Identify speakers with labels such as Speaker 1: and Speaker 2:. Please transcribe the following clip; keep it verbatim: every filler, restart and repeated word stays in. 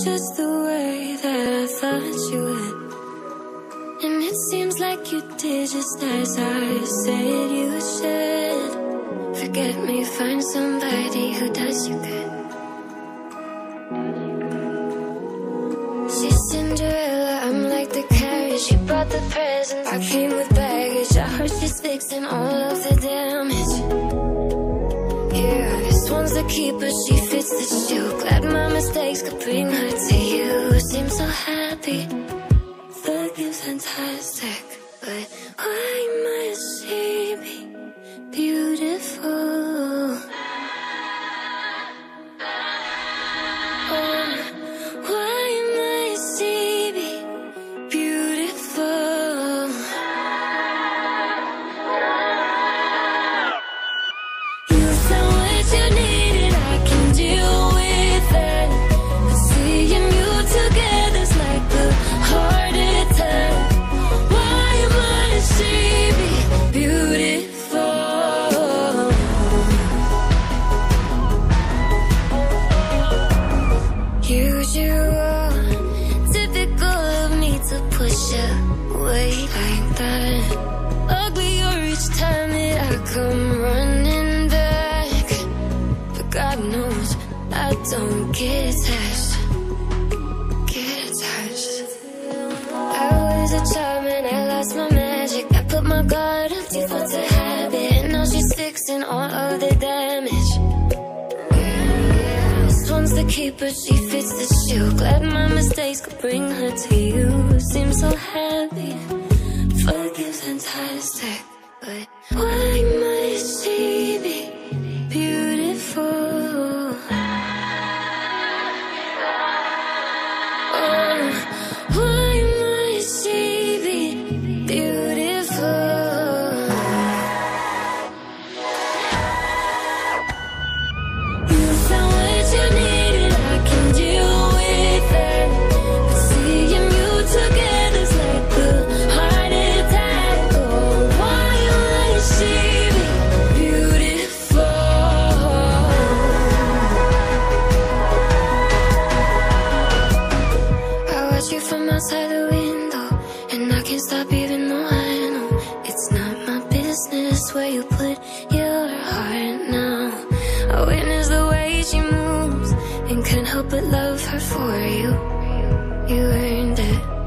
Speaker 1: just the way that I thought you would. And it seems like you did just as I said you should. Forget me, find somebody who does you good. She's Cinderella, I'm like the carriage. She brought the presents, I came with baggage. I heard she's fixing all of the damage. Yeah, this one's the keeper, she fits the shoe. Glad my mistakes could bring her to you. Seems so happy, forgive's fantastic, but why must she be beautiful? Oh, why must she be beautiful? You found what you needed, I can deal with that. But seeing you together's like the heart attack. Why must she be beautiful? Usual, typical of me to push away like that. Uglier each time that I come running back. But God knows I don't get attached, get attached. I was a charm and I lost my magic. I put my guard up, default to habit, and now she's fixing all of the damage. This one's the keeper, she fits the shoe. Glad my mistakes could bring her to you. Seems so happy, forgive's fantastic, but why must she be beautiful? Oh, why must she be beautiful? You found what you needed, I can deal with that. But seeing you together's like the heart attack. Oh, why must she be beautiful? I watch you from outside the window, and I can't stop even though I know it's not my business where you put your heart now. I witness the way she moves and can't help but love her for you. You earned it.